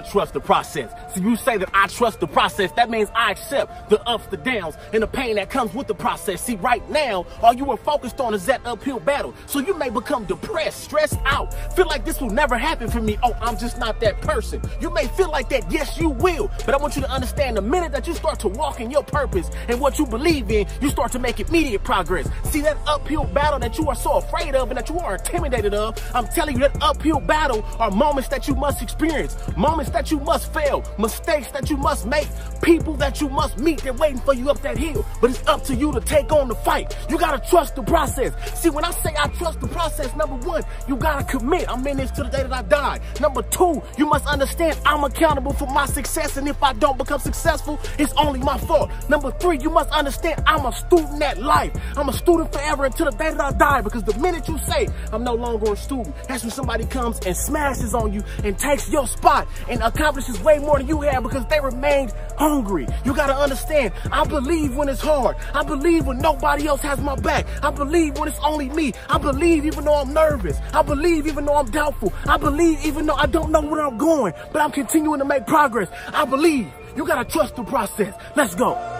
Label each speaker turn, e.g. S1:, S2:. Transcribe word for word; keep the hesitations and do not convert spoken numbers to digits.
S1: trust the process. So you say that I trust the process, that means I accept the ups, the downs, and the pain that comes with the process. See, right now, all you are focused on is that uphill battle. So you may become depressed, stressed out, feel like this will never happen for me. Oh, I'm just not that person. You may feel like that. Yes, you will. But I want you to understand, the minute that you start to walk in your purpose and what you believe in, you start to make immediate progress. See, that uphill battle that you are so afraid of and that you are intimidated of, I'm telling you, that uphill battle are moments that you must experience, moments that you must fail, mistakes that you must make, people that you must meet. They're waiting for you up that hill. But it's up to you to take on the fight. You gotta trust the process. See, when I say I trust the process, number one, you gotta commit. I'm in this to the day that I die. Number two, you must understand I'm accountable for my success, and if I don't become successful, it's only my fault. Number three, you must understand I'm a student at life. I'm a student forever until the day that I die, because the minute you say I'm no longer a student, that's when somebody comes and smashes on you and takes your spot and accomplishes way more than you have because they remained hungry. You gotta understand, I believe when it's hard. I believe when nobody else has my back. I believe when it's only me. I believe even though I'm nervous. I believe even though I'm doubtful. I believe even though I don't know where I'm going, but I'm continuing to make progress. I believe. You gotta trust the process. Let's go.